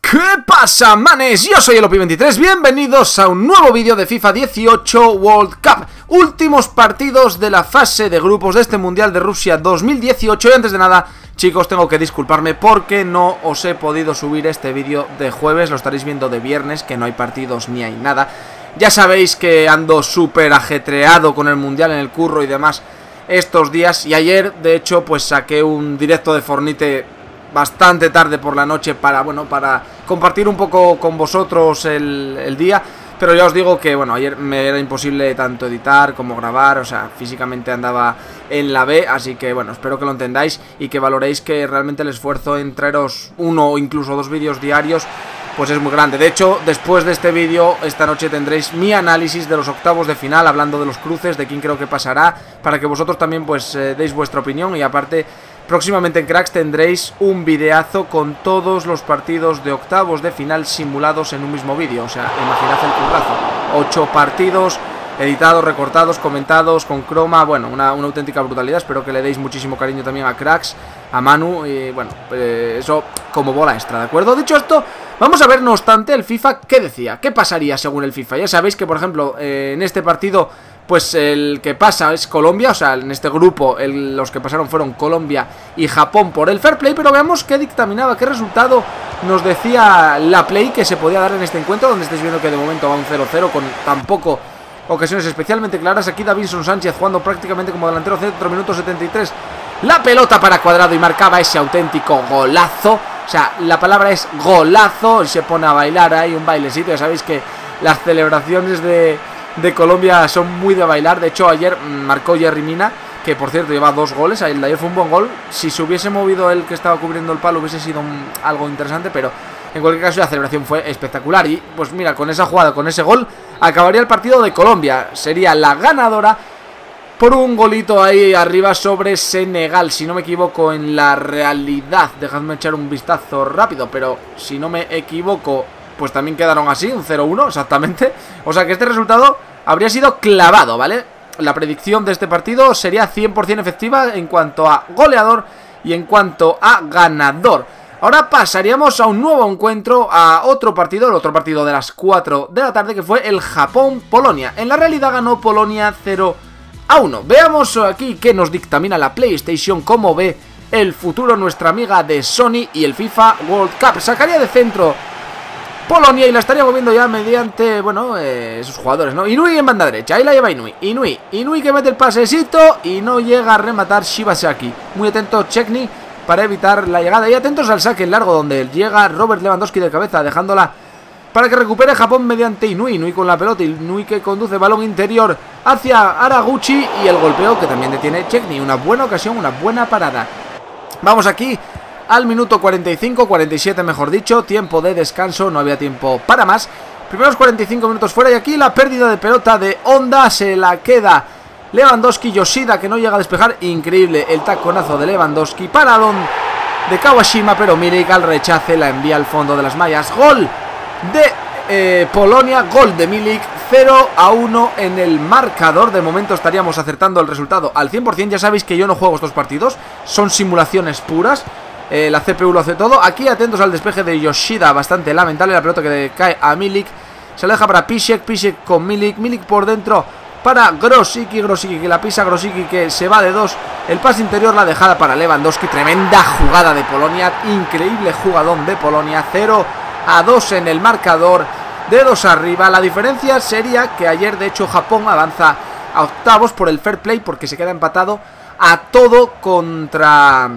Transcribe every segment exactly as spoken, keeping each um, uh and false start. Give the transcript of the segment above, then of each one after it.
¿Qué pasa, manes? Yo soy el O P veintitrés, bienvenidos a un nuevo vídeo de FIFA dieciocho World Cup. Últimos partidos de la fase de grupos de este Mundial de Rusia dos mil dieciocho. Y antes de nada, chicos, tengo que disculparme porque no os he podido subir este vídeo de jueves. Lo estaréis viendo de viernes, que no hay partidos ni hay nada. Ya sabéis que ando súper ajetreado con el Mundial en el curro y demás estos días. Y ayer, de hecho, pues saqué un directo de Fornite bastante tarde por la noche para, bueno, para compartir un poco con vosotros el, el día. Pero ya os digo que, bueno, ayer me era imposible tanto editar como grabar, o sea, físicamente andaba en la B, así que, bueno, espero que lo entendáis y que valoréis que realmente el esfuerzo en traeros uno o incluso dos vídeos diarios, pues es muy grande. De hecho, después de este vídeo, esta noche tendréis mi análisis de los octavos de final, hablando de los cruces, de quién creo que pasará, para que vosotros también, pues, eh, deis vuestra opinión. Y aparte, próximamente en Cracks tendréis un videazo con todos los partidos de octavos de final simulados en un mismo vídeo. O sea, imaginad el currazo. Ocho partidos, editados, recortados, comentados, con croma. Bueno, una, una auténtica brutalidad. Espero que le deis muchísimo cariño también a Cracks, a Manu. Y bueno, eh, eso como bola extra, ¿de acuerdo? Dicho esto, vamos a ver, no obstante, el FIFA qué decía. ¿Qué pasaría según el FIFA? Ya sabéis que, por ejemplo, eh, en este partido, pues el que pasa es Colombia. O sea, en este grupo el, los que pasaron fueron Colombia y Japón por el fair play. Pero veamos qué dictaminaba, qué resultado nos decía la play que se podía dar en este encuentro, donde estáis viendo que de momento va un cero cero con tampoco ocasiones especialmente claras. Aquí Davinson Sánchez jugando prácticamente como delantero centro, minuto setenta y tres. La pelota para Cuadrado y marcaba ese auténtico golazo. O sea, la palabra es golazo. Y se pone a bailar ahí un bailecito. Ya sabéis que las celebraciones de, de Colombia son muy de bailar. De hecho, ayer marcó Yerry Mina, que por cierto lleva dos goles. El de ayer fue un buen gol. Si se hubiese movido el que estaba cubriendo el palo hubiese sido un, algo interesante, pero en cualquier caso la celebración fue espectacular. Y pues mira, con esa jugada, con ese gol, acabaría el partido de Colombia. Sería la ganadora por un golito ahí arriba sobre Senegal, si no me equivoco en la realidad. Dejadme echar un vistazo rápido, pero si no me equivoco, pues también quedaron así, un cero uno exactamente. O sea que este resultado habría sido clavado, ¿vale? La predicción de este partido sería cien por cien efectiva en cuanto a goleador y en cuanto a ganador. Ahora pasaríamos a un nuevo encuentro, a otro partido, el otro partido de las cuatro de la tarde, que fue el Japón-Polonia. En la realidad ganó Polonia cero a uno. Veamos aquí qué nos dictamina la PlayStation, cómo ve el futuro nuestra amiga de Sony y el FIFA World Cup. Sacaría de centro Polonia y la estaría moviendo ya mediante, bueno, eh, sus jugadores, ¿no? Inui en banda derecha, ahí la lleva Inui. Inui, Inui que mete el pasecito y no llega a rematar Shibasaki. Muy atento Chechny para evitar la llegada. Y atentos al saque largo donde llega Robert Lewandowski de cabeza, dejándola para que recupere Japón mediante Inui. Inui con la pelota, Inui que conduce balón interior hacia Haraguchi y el golpeo que también detiene Chechny. Una buena ocasión, una buena parada. Vamos aquí al minuto cuarenta y cinco, cuarenta y siete mejor dicho, tiempo de descanso, no había tiempo para más. Primeros cuarenta y cinco minutos fuera y aquí la pérdida de pelota de Honda, se la queda Lewandowski. Yoshida que no llega a despejar, increíble el taconazo de Lewandowski, paradón de Kawashima, pero Milik al rechace la envía al fondo de las mallas. Gol de eh, Polonia, gol de Milik, cero a uno en el marcador. De momento estaríamos acertando el resultado al cien por cien. Ya sabéis que yo no juego estos partidos, son simulaciones puras. Eh, la C P U lo hace todo. Aquí atentos al despeje de Yoshida, bastante lamentable la pelota que cae a Milik. Se la deja para Piszczek, Piszczek con Milik, Milik por dentro para Grosicki, Grosicki que la pisa, Grosicki que se va de dos. El pase interior, la dejada para Lewandowski. Tremenda jugada de Polonia, increíble jugadón de Polonia. Cero a dos en el marcador, dedos arriba. La diferencia sería que ayer de hecho Japón avanza a octavos por el fair play, porque se queda empatado a todo contra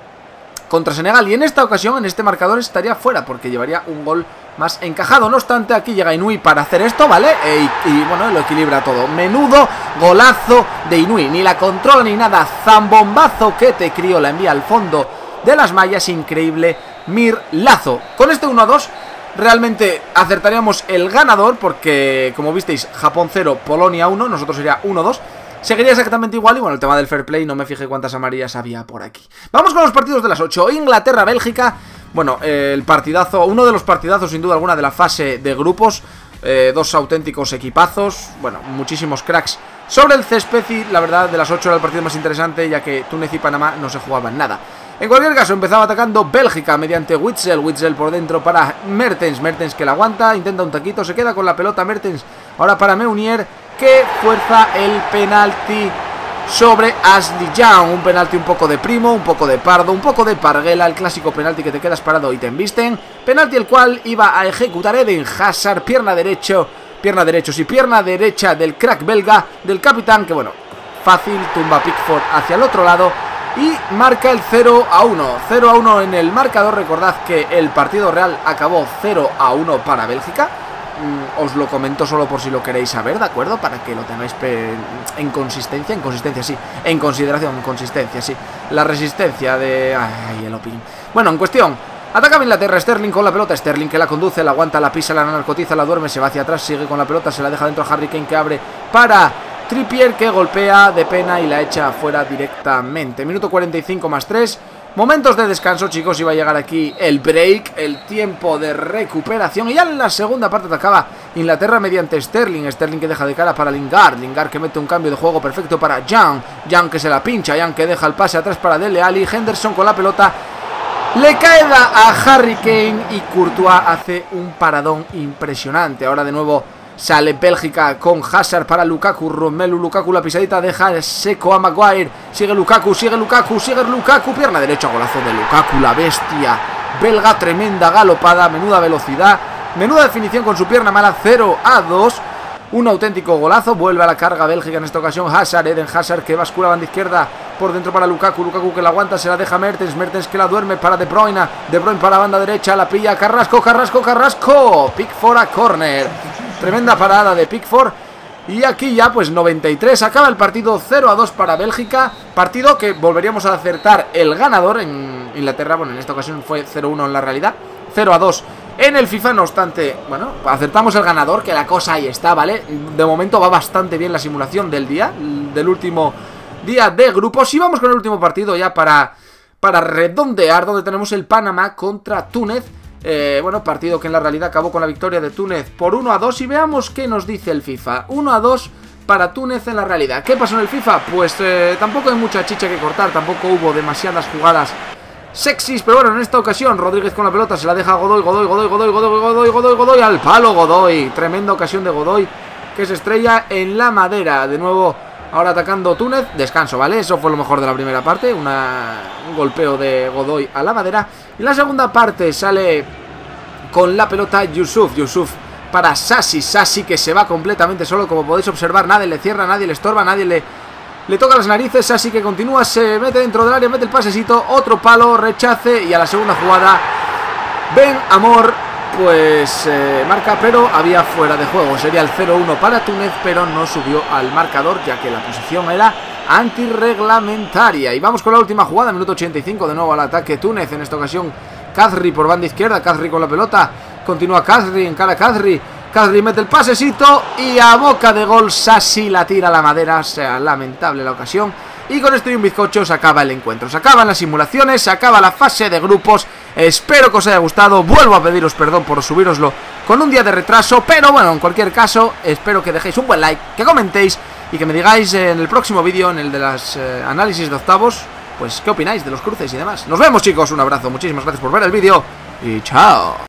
contra Senegal, y en esta ocasión, en este marcador, estaría fuera porque llevaría un gol más encajado. No obstante, aquí llega Inui para hacer esto, ¿vale? E, y, y bueno, lo equilibra todo. Menudo golazo de Inui, ni la controla ni nada. Zambombazo que te crío, la envía al fondo de las mallas, increíble Mirlazo. Con este uno a dos realmente acertaríamos el ganador, porque como visteis, Japón cero, Polonia uno, nosotros sería uno dos. Seguiría exactamente igual y bueno, el tema del fair play, no me fijé cuántas amarillas había por aquí. Vamos con los partidos de las ocho. Inglaterra-Bélgica. Bueno, eh, el partidazo, uno de los partidazos sin duda alguna de la fase de grupos. eh, Dos auténticos equipazos. Bueno, muchísimos cracks sobre el césped y la verdad de las ocho era el partido más interesante, ya que Túnez y Panamá no se jugaban nada. En cualquier caso, empezaba atacando Bélgica mediante Witsel. Witsel por dentro para Mertens. Mertens que la aguanta, intenta un taquito, se queda con la pelota Mertens. Ahora para Meunier, que fuerza el penalti sobre Ashley Young. Un penalti un poco de primo, un poco de pardo, un poco de parguela. El clásico penalti que te quedas parado y te embisten. Penalti el cual iba a ejecutar Eden Hazard, pierna derecho. Pierna derecho, sí, pierna derecha del crack belga, del capitán, que bueno, fácil, tumba Pickford hacia el otro lado. Y marca el cero a uno. cero a uno en el marcador. Recordad que el partido real acabó cero a uno para Bélgica. mm, Os lo comento solo por si lo queréis saber, ¿de acuerdo? Para que lo tengáis en consistencia. En consistencia, sí. En consideración, en consistencia, sí. La resistencia de... Ay, el opin. Bueno, en cuestión, atacaba Inglaterra. Sterling con la pelota. Sterling que la conduce, la aguanta, la pisa, la narcotiza, la duerme, se va hacia atrás, sigue con la pelota, se la deja dentro a Harry Kane, que abre para Trippier, que golpea de pena y la echa afuera directamente. Minuto cuarenta y cinco más tres. Momentos de descanso, chicos. Iba a llegar aquí el break, el tiempo de recuperación. Y ya en la segunda parte atacaba Inglaterra mediante Sterling. Sterling que deja de cara para Lingard. Lingard que mete un cambio de juego perfecto para Young. Young que se la pincha. Young que deja el pase atrás para Dele Alli. Henderson con la pelota. Le cae a Harry Kane y Courtois hace un paradón impresionante. Ahora de nuevo sale Bélgica con Hazard para Lukaku. Romelu Lukaku, la pisadita deja seco a Maguire. Sigue Lukaku, sigue Lukaku, sigue Lukaku. Pierna derecha, golazo de Lukaku, la bestia belga, tremenda galopada, menuda velocidad, menuda definición con su pierna mala. Cero a dos. Un auténtico golazo. Vuelve a la carga Bélgica en esta ocasión. Hazard, Eden Hazard que bascula banda izquierda por dentro para Lukaku. Lukaku que la aguanta, se la deja Mertens. Mertens que la duerme para De Bruyne. De Bruyne para banda derecha, la pilla Carrasco, Carrasco, Carrasco. Pickford a córner. Tremenda parada de Pickford. Y aquí ya pues noventa y tres. Acaba el partido cero a dos para Bélgica. Partido que volveríamos a acertar el ganador en Inglaterra. Bueno, en esta ocasión fue cero a uno en la realidad. cero a dos en el FIFA, no obstante, bueno, acertamos el ganador, que la cosa ahí está, ¿vale? De momento va bastante bien la simulación del día, del último día de grupos. Y vamos con el último partido ya para, para redondear, donde tenemos el Panamá contra Túnez. Eh, bueno, partido que en la realidad acabó con la victoria de Túnez por uno a dos. Y veamos qué nos dice el FIFA. uno a dos para Túnez en la realidad. ¿Qué pasó en el FIFA? Pues eh, tampoco hay mucha chicha que cortar, tampoco hubo demasiadas jugadas sexys, pero bueno, en esta ocasión Rodríguez con la pelota se la deja a Godoy, Godoy, Godoy, Godoy, Godoy, Godoy, Godoy, Godoy, al palo Godoy. Tremenda ocasión de Godoy que se estrella en la madera. De nuevo ahora atacando Túnez. Descanso, ¿vale? Eso fue lo mejor de la primera parte, una, un golpeo de Godoy a la madera. Y la segunda parte sale con la pelota Yusuf, Yusuf para Sassi, Sassi que se va completamente solo, como podéis observar. Nadie le cierra, nadie le estorba, nadie le... Le toca las narices, así que continúa, se mete dentro del área, mete el pasecito, otro palo, rechace y a la segunda jugada Ben Amor pues eh, marca, pero había fuera de juego. Sería el cero uno para Túnez, pero no subió al marcador ya que la posición era antirreglamentaria. Y vamos con la última jugada, minuto ochenta y cinco, de nuevo al ataque Túnez, en esta ocasión Kadri por banda izquierda, Kadri con la pelota, continúa Kadri, encara Kadri. Kadri mete el pasecito y a boca de gol Sassi la tira a la madera. O sea, lamentable la ocasión. Y con esto y un bizcocho se acaba el encuentro. Se acaban las simulaciones, se acaba la fase de grupos. Espero que os haya gustado. Vuelvo a pediros perdón por subíroslo con un día de retraso, pero bueno, en cualquier caso, espero que dejéis un buen like, que comentéis y que me digáis en el próximo vídeo, en el de las eh, análisis de octavos, pues qué opináis de los cruces y demás. Nos vemos, chicos, un abrazo, muchísimas gracias por ver el vídeo y chao.